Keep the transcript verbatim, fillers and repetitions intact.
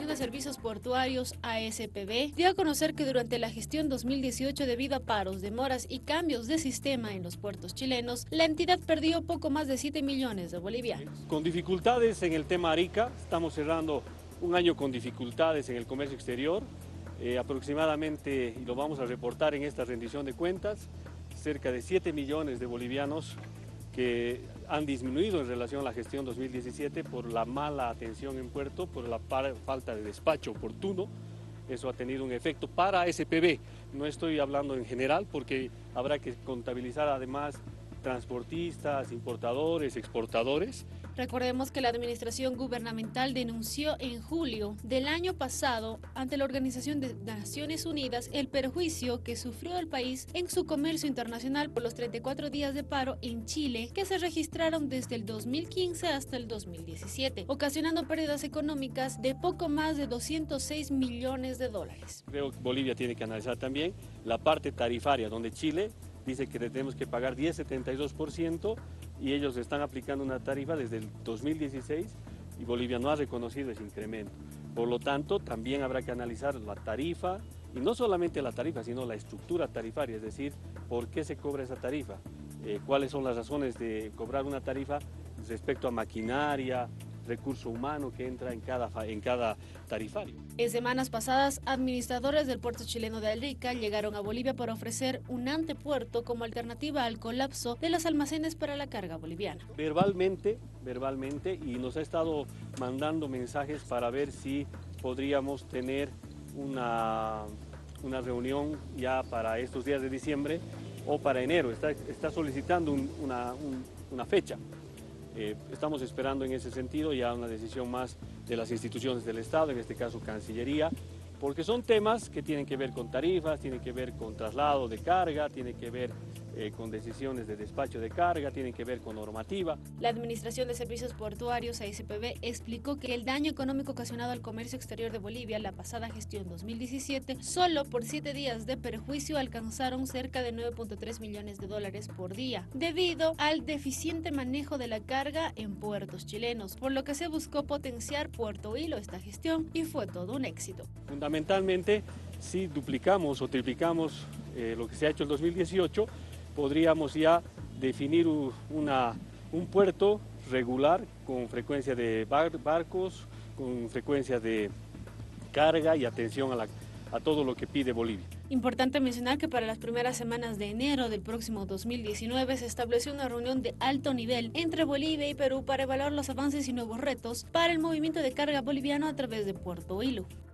de Servicios Portuarios, A S P B, dio a conocer que durante la gestión dos mil dieciocho, debido a paros, demoras y cambios de sistema en los puertos chilenos, la entidad perdió poco más de siete millones de bolivianos. Con dificultades en el tema Arica, estamos cerrando un año con dificultades en el comercio exterior, eh, aproximadamente, y lo vamos a reportar en esta rendición de cuentas, cerca de siete millones de bolivianos que han disminuido en relación a la gestión dos mil diecisiete por la mala atención en puerto, por la falta de despacho oportuno. Eso ha tenido un efecto para A S P B. No estoy hablando en general porque habrá que contabilizar además transportistas, importadores, exportadores. Recordemos que la administración gubernamental denunció en julio del año pasado ante la Organización de Naciones Unidas el perjuicio que sufrió el país en su comercio internacional por los treinta y cuatro días de paro en Chile que se registraron desde el dos mil quince hasta el dos mil diecisiete, ocasionando pérdidas económicas de poco más de doscientos seis millones de dólares. Creo que Bolivia tiene que analizar también la parte tarifaria, donde Chile dice que tenemos que pagar diez coma setenta y dos por ciento y ellos están aplicando una tarifa desde el dos mil dieciséis y Bolivia no ha reconocido ese incremento. Por lo tanto, también habrá que analizar la tarifa, y no solamente la tarifa, sino la estructura tarifaria, es decir, por qué se cobra esa tarifa, eh, cuáles son las razones de cobrar una tarifa respecto a maquinaria, recurso humano que entra en cada, en cada tarifario. En semanas pasadas, administradores del puerto chileno de Arica llegaron a Bolivia para ofrecer un antepuerto como alternativa al colapso de los almacenes para la carga boliviana. Verbalmente, verbalmente, y nos ha estado mandando mensajes para ver si podríamos tener una, una reunión ya para estos días de diciembre o para enero. Está, está solicitando un, una, un, una fecha. Eh, estamos esperando en ese sentido ya una decisión más de las instituciones del Estado, en este caso Cancillería, porque son temas que tienen que ver con tarifas, tienen que ver con traslado de carga, tienen que ver eh, con decisiones de despacho de carga, tienen que ver con normativa. La Administración de Servicios Portuarios, A S P B, explicó que el daño económico ocasionado al comercio exterior de Bolivia la pasada gestión dos mil diecisiete, solo por siete días de perjuicio alcanzaron cerca de nueve punto tres millones de dólares por día, debido al deficiente manejo de la carga en puertos chilenos, por lo que se buscó potenciar Puerto Hilo esta gestión y fue todo un éxito. Fundamentalmente, si duplicamos o triplicamos eh, lo que se ha hecho en dos mil dieciocho, podríamos ya definir una, un puerto regular con frecuencia de bar, barcos, con frecuencia de carga y atención a, la, a todo lo que pide Bolivia. Importante mencionar que para las primeras semanas de enero del próximo dos mil diecinueve se estableció una reunión de alto nivel entre Bolivia y Perú para evaluar los avances y nuevos retos para el movimiento de carga boliviano a través de Puerto Hilo.